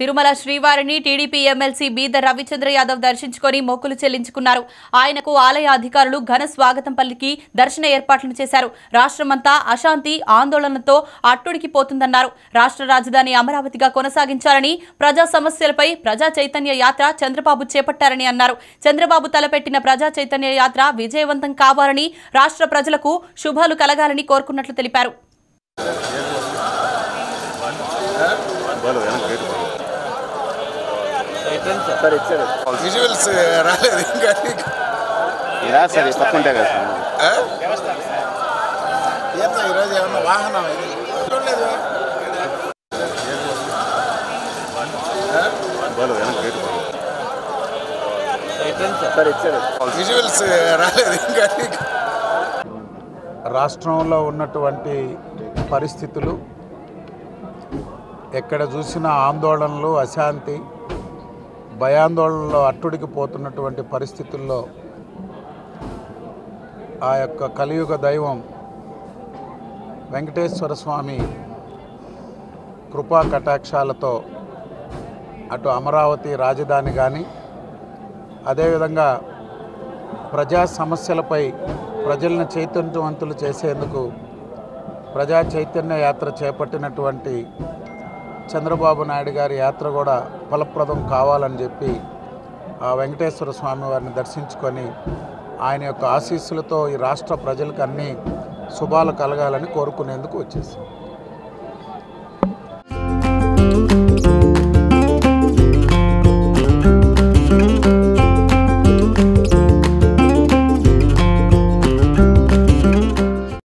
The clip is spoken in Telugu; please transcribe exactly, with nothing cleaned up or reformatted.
తిరుమల శ్రీవారిని టీడీపీ ఎమ్మెల్సీ బీదర్ రవిచంద్ర యాదవ్ దర్శించుకొని మొక్కులు చెల్లించుకున్నారు. ఆయనకు ఆలయ అధికారులు ఘన స్వాగతం పలికి దర్శన ఏర్పాట్లను చేశారు. రాష్ట్రమంతా అశాంతి ఆందోళనతో అట్టుడికిపోతుందన్నారు. రాష్ట్ర రాజధాని అమరావతిగా కొనసాగించాలని, ప్రజా సమస్యలపై ప్రజా చైతన్య యాత్ర చంద్రబాబు చేపట్టారని అన్నారు. చంద్రబాబు తలపెట్టిన ప్రజా చైతన్య యాత్ర విజయవంతం కావాలని, రాష్ట్ర ప్రజలకు శుభాలు కలగాలని కోరుకున్నట్లు తెలిపారు. విజువల్స్ రాలేదు ఇంకా సార్ పక్కుంటే కదా ఏమన్నా ఈరోజు ఏమన్నా వాహనం చూడలేదు విజువల్స్ రాలేదు ఇంకా రాష్ట్రంలో ఉన్నటువంటి పరిస్థితులు ఎక్కడ చూసినా ఆందోళనలు, అశాంతి, భయాందోళనలో అట్టుడికి పోతున్నటువంటి పరిస్థితుల్లో ఆ యొక్క కలియుగ దైవం వెంకటేశ్వర స్వామి కృపా కటాక్షాలతో అటు అమరావతి రాజధాని కానీ, అదేవిధంగా ప్రజా సమస్యలపై ప్రజలను చైతన్యవంతులు చేసేందుకు ప్రజా చైతన్య యాత్ర చేపట్టినటువంటి చంద్రబాబు నాయుడు గారి యాత్ర కూడా ఫలప్రదం కావాలని చెప్పి ఆ వెంకటేశ్వర స్వామి వారిని దర్శించుకొని ఆయన యొక్క ఆశీస్సులతో ఈ రాష్ట్ర ప్రజలకు అన్ని శుభాలు కలగాలని కోరుకునేందుకు వచ్చేసాం.